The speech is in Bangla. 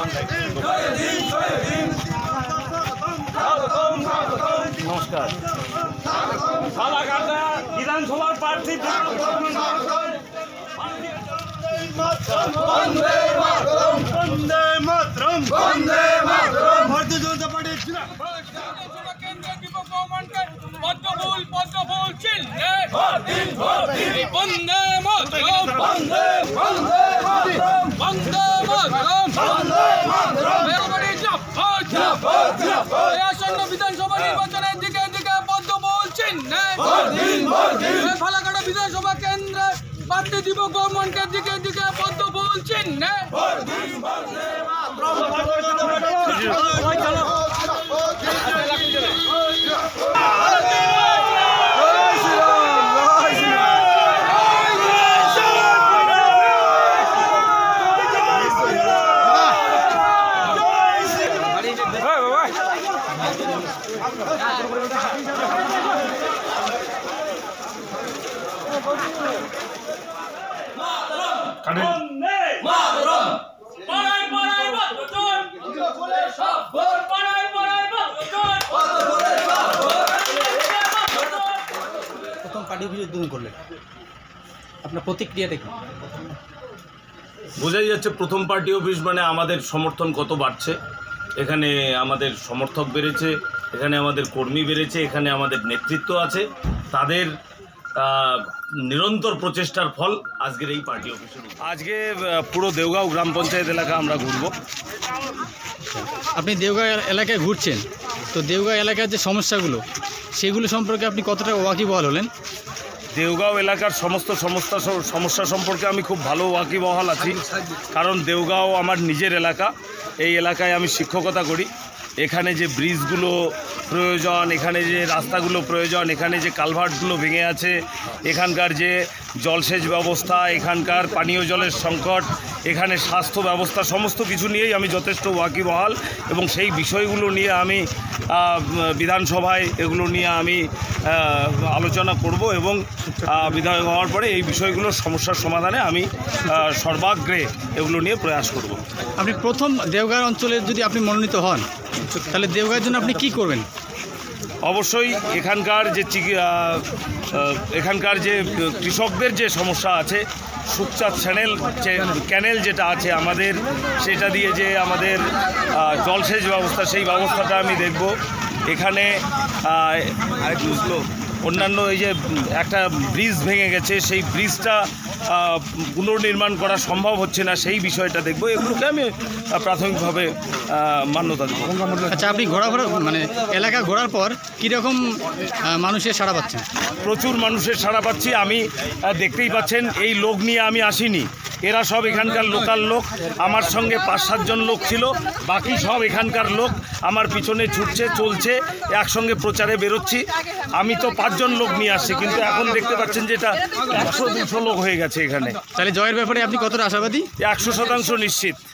নমস্কার। সালাকাটা বিধানসভার প্রার্থী বন্দে মাতরম, বন্দে মাতরম, বন্দে মাতরম। ভারতীয় জনতা পার্টি পদ্মফুল চিহ্নে বন্দে মাতরম, বন্দে মাতরম, বন্দে মাতরম, বন্দে মাতরম। আসন্ন বিধানসভা নির্বাচনের দিকে দিকে পদ্মফুল চিহ্নে ফালাকাটা বিধানসভা কেন্দ্রে প্রার্থী দিব গভর্নমেন্টের দিকে দিকে পদ্মফুল চিহ্নে। প্রথম পার্টি অফিস উদ্বোধন করলেন, আপনার প্রতিক্রিয়াটা কি? বোঝাই যাচ্ছে প্রথম পার্টি অফিস মানে আমাদের সমর্থন কত বাড়ছে। এখানে আমাদের সমর্থক বেড়েছে, এখানে আমাদের কর্মী বেড়েছে, এখানে আমাদের নেতৃত্ব আছে। তাদের নিরন্তর প্রচেষ্টার ফল আজকের এই পার্টি অফিসের। আজকে পুরো দেওগাঁও গ্রাম পঞ্চায়েত এলাকা আমরা ঘুরব। আপনি দেওগাঁও এলাকায় ঘুরছেন, তো দেওগাঁও এলাকার যে সমস্যাগুলো সেগুলো সম্পর্কে আপনি কতটা ওয়াকিবহাল হলেন? দেওগাঁও এলাকার সমস্ত সমস্যা সম্পর্কে আমি খুব ভালো ওয়াকিবহাল আছি, কারণ দেওগাঁও আমার নিজের এলাকা। এই এলাকায় আমি শিক্ষকতা করি। এখানে যে ব্রিজগুলো প্রয়োজন, এখানে যে রাস্তাগুলো প্রয়োজন, এখানে যে কালভার্টগুলো ভেঙে আছে, এখানকার যে জলসেচ ব্যবস্থা, এখানকার পানীয় জলের সংকট, এখানে স্বাস্থ্য ব্যবস্থা, সমস্ত কিছু নিয়েই আমি যথেষ্ট ওয়াকিবহাল এবং সেই বিষয়গুলো নিয়ে আমি বিধানসভায় এগুলো নিয়ে আমি আলোচনা করব এবং বিধায়ক হওয়ার পরে এই বিষয়গুলোর সমস্যার সমাধানে আমি সর্বাগ্রে এগুলো নিয়ে প্রয়াস করব। আপনি প্রথম দেওগাঁও অঞ্চলে যদি আপনি মনোনীত হন, তাহলে দেওগাঁর জন্য আপনি কি করবেন? অবশ্যই এখানকার যে কৃষকদের যে সমস্যা আছে, সুকচাঁদ ক্যানেল যেটা আছে আমাদের, সেটা দিয়ে যে আমাদের জলসেচ ব্যবস্থা, সেই ব্যবস্থাটা আমি দেখব। এখানে অন্যান্য এই যে একটা ব্রিজ ভেঙে গেছে, সেই ব্রিজটা পুনর্নির্মাণ করা সম্ভব হচ্ছে না, সেই বিষয়টা দেখব। এগুলোকে আমি প্রাথমিকভাবে মান্যতা দেব। আচ্ছা, আপনি ঘোরাফেরা মানে এলাকা ঘোরার পর কীরকম মানুষের সাড়া পাচ্ছেন? প্রচুর মানুষের সাড়া পাচ্ছি। আমি দেখতেই পাচ্ছেন, এই লোক নিয়ে আমি আসিনি, এরা সব এখানকার লোকাল লোক। আমার সঙ্গে 5-7 জন লোক ছিল, বাকি সব এখানকার লোক আমার পিছনে ছুটছে, চলছে, একসঙ্গে প্রচারে বেরোচ্ছি। আমি তো 5 জন লোক নিয়ে আসছি, কিন্তু এখন দেখতে পাচ্ছেন যে এটা 100-200 লোক হয়ে গেছে এখানে। তাহলে জয়ের ব্যাপারে আপনি কতটা আশাবাদী? 100% নিশ্চিত।